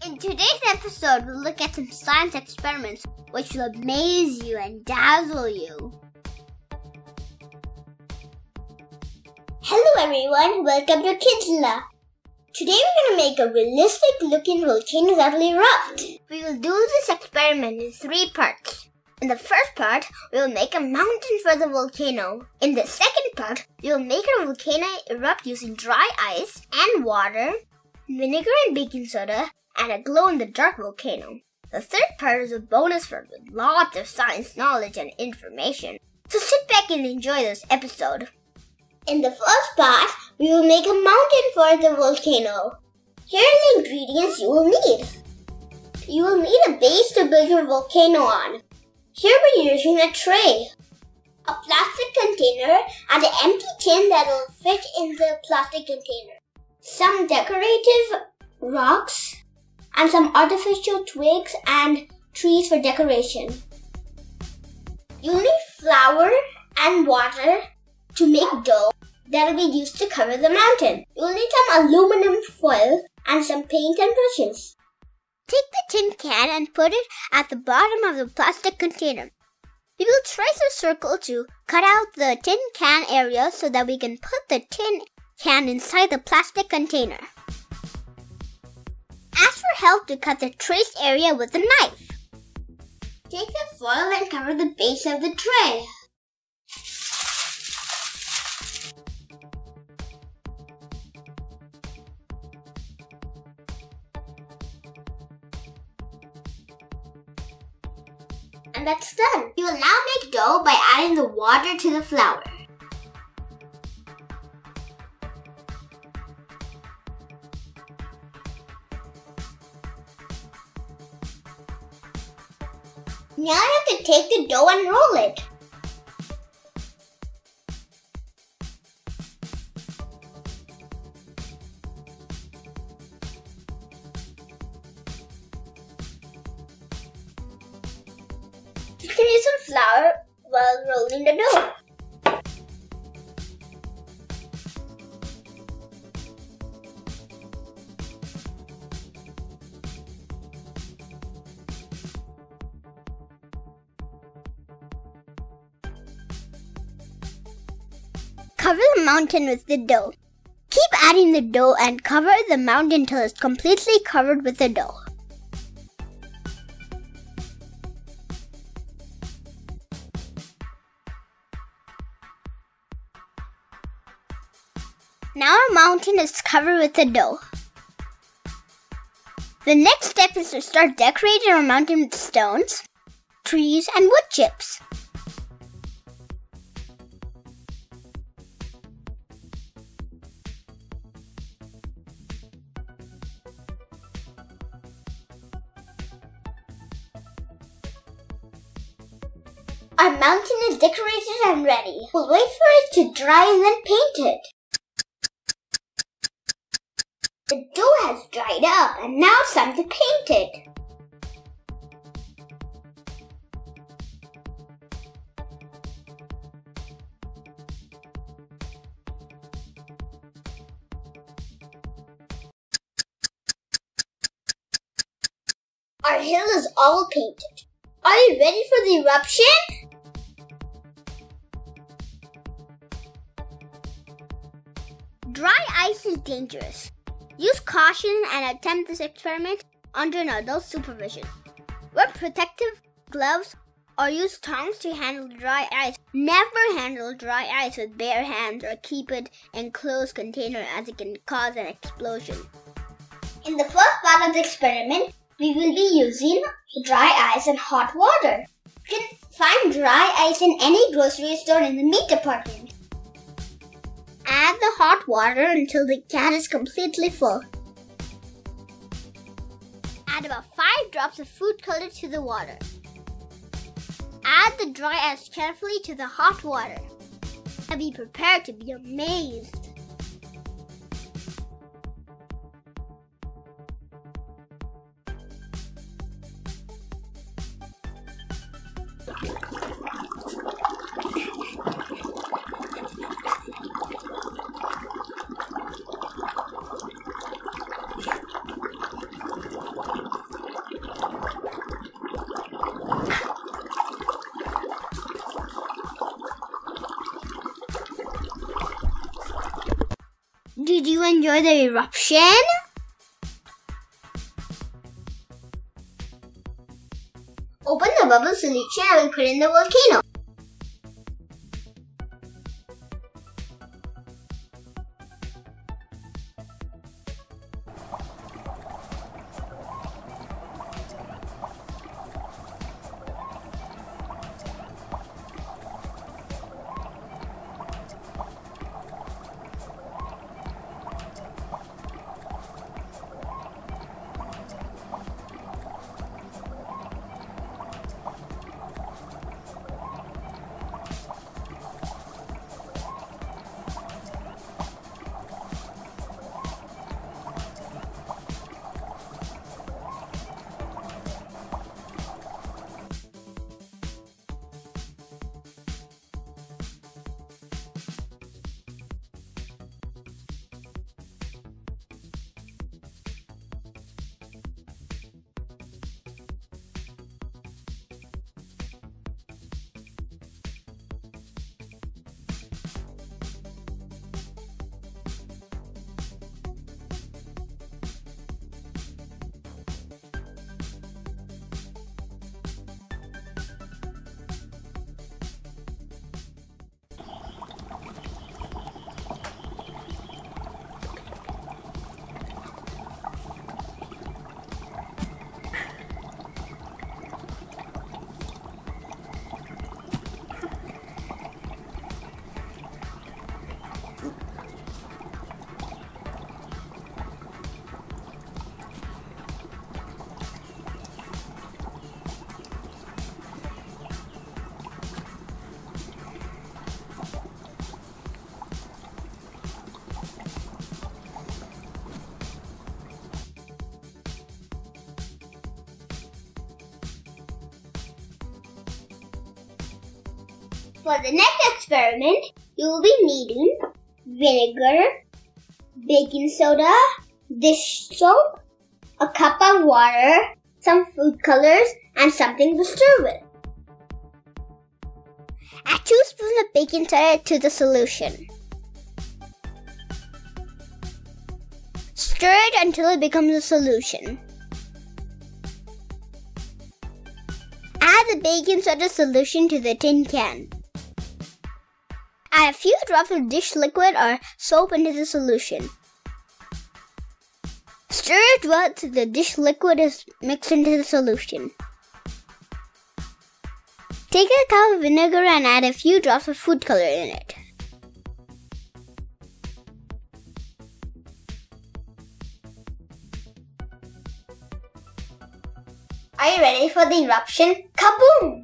In today's episode, we'll look at some science experiments which will amaze you and dazzle you. Hello everyone, welcome to Kidsla. Today we're going to make a realistic looking volcano that will erupt. We will do this experiment in 3 parts. In the first part, we will make a mountain for the volcano. In the second part, we will make a volcano erupt using dry ice and water, vinegar and baking soda, and a glow-in-the-dark volcano. The third part is a bonus part with lots of science knowledge and information. So sit back and enjoy this episode. In the first part, we will make a mountain for the volcano. Here are the ingredients you will need. You will need a base to build your volcano on. Here we're using a tray, a plastic container, and an empty tin that will fit in the plastic container. Some decorative rocks, and some artificial twigs and trees for decoration. You'll need flour and water to make dough that will be used to cover the mountain. You'll need some aluminum foil and some paint and brushes. Take the tin can and put it at the bottom of the plastic container. We will trace a circle to cut out the tin can area so that we can put the tin can inside the plastic container. Ask for help to cut the traced area with a knife. Take the foil and cover the base of the tray. And that's done. You will now make dough by adding the water to the flour. Now you have to take the dough and roll it. You can use some flour while rolling the dough. Cover the mountain with the dough. Keep adding the dough and cover the mountain till it's completely covered with the dough. Now our mountain is covered with the dough. The next step is to start decorating our mountain with stones, trees, and wood chips. Our mountain is decorated and ready. We'll wait for it to dry and then paint it. The dough has dried up and now it's time to paint it. Our hill is all painted. Are you ready for the eruption? Dry ice is dangerous. Use caution and attempt this experiment under an adult supervision. Wear protective gloves or use tongs to handle dry ice. Never handle dry ice with bare hands or keep it in a closed container as it can cause an explosion. In the first part of the experiment, we will be using dry ice and hot water. You can find dry ice in any grocery store in the meat department. Add the hot water until the can is completely full. Add about 5 drops of food color to the water. Add the dry ice carefully to the hot water. And be prepared to be amazed. Did you enjoy the eruption? Open the bubble solution and we'll put in the volcano. For the next experiment, you will be needing vinegar, baking soda, dish soap, a cup of water, some food colors, and something to stir with. Add 2 spoons of baking soda to the solution. Stir it until it becomes a solution. Add the baking soda solution to the tin can. Add a few drops of dish liquid or soap into the solution. Stir it well till the dish liquid is mixed into the solution. Take a cup of vinegar and add a few drops of food color in it. Are you ready for the eruption? Kaboom!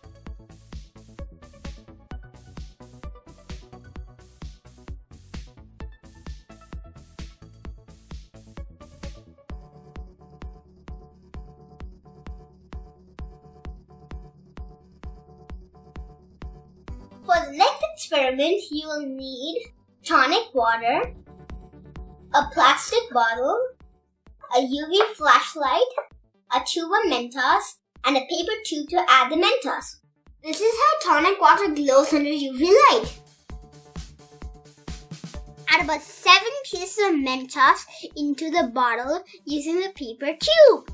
For the next experiment, you will need tonic water, a plastic bottle, a UV flashlight, a tube of mentos, and a paper tube to add the mentos. This is how tonic water glows under UV light. Add about 7 pieces of mentos into the bottle using the paper tube.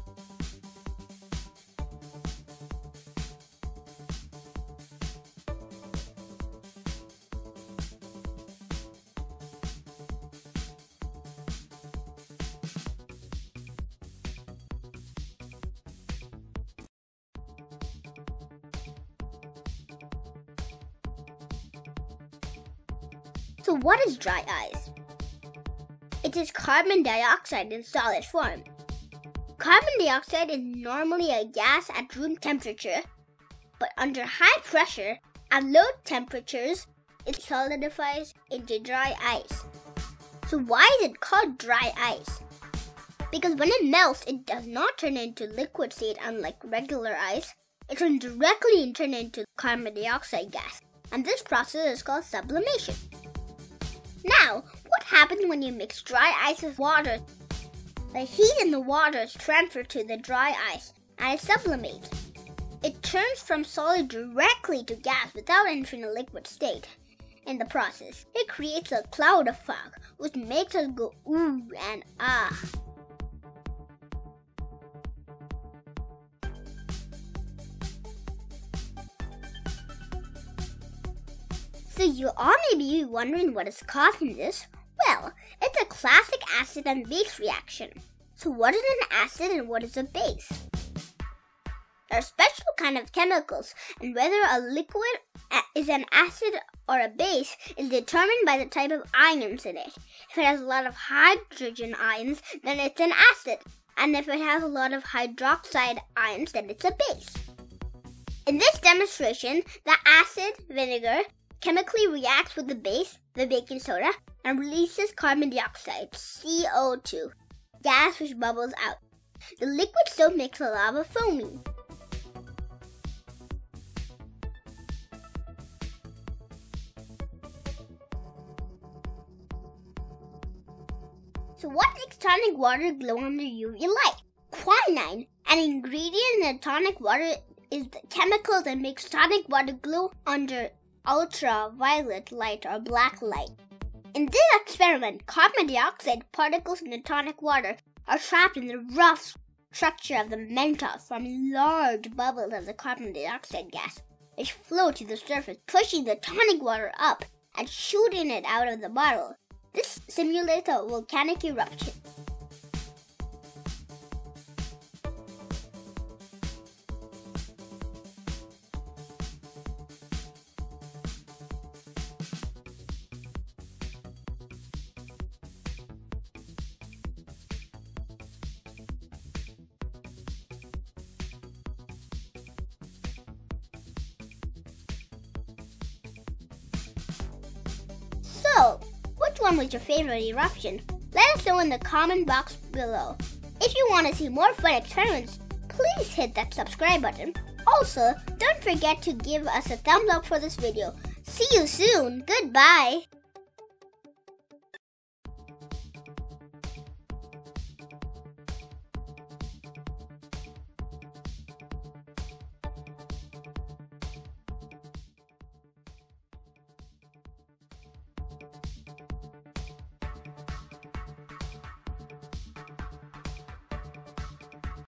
So what is dry ice? It is carbon dioxide in solid form. Carbon dioxide is normally a gas at room temperature, but under high pressure at low temperatures, it solidifies into dry ice. So why is it called dry ice? Because when it melts, it does not turn into liquid state unlike regular ice. It turns directly into carbon dioxide gas, and this process is called sublimation. Now, what happens when you mix dry ice with water? The heat in the water is transferred to the dry ice and it sublimates. It turns from solid directly to gas without entering a liquid state. In the process, it creates a cloud of fog, which makes us go ooh and ah. So you all may be wondering what is causing this. Well, it's a classic acid and base reaction. So what is an acid and what is a base? There are special kind of chemicals, and whether a liquid is an acid or a base is determined by the type of ions in it. If it has a lot of hydrogen ions, then it's an acid. And if it has a lot of hydroxide ions, then it's a base. In this demonstration, the acid, vinegar, chemically reacts with the base, the baking soda, and releases carbon dioxide, CO2, gas which bubbles out. The liquid soap makes the lava foamy. So what makes tonic water glow under UV light? Quinine, an ingredient in the tonic water, is the chemical that makes tonic water glow under ultraviolet light or black light. In this experiment, carbon dioxide particles in the tonic water are trapped in the rough structure of the mentos, forming large bubbles of the carbon dioxide gas, which float to the surface, pushing the tonic water up and shooting it out of the bottle. This simulates a volcanic eruption. So, which one was your favorite eruption? Let us know in the comment box below. If you want to see more fun experiments, please hit that subscribe button. Also, don't forget to give us a thumbs up for this video. See you soon. Goodbye.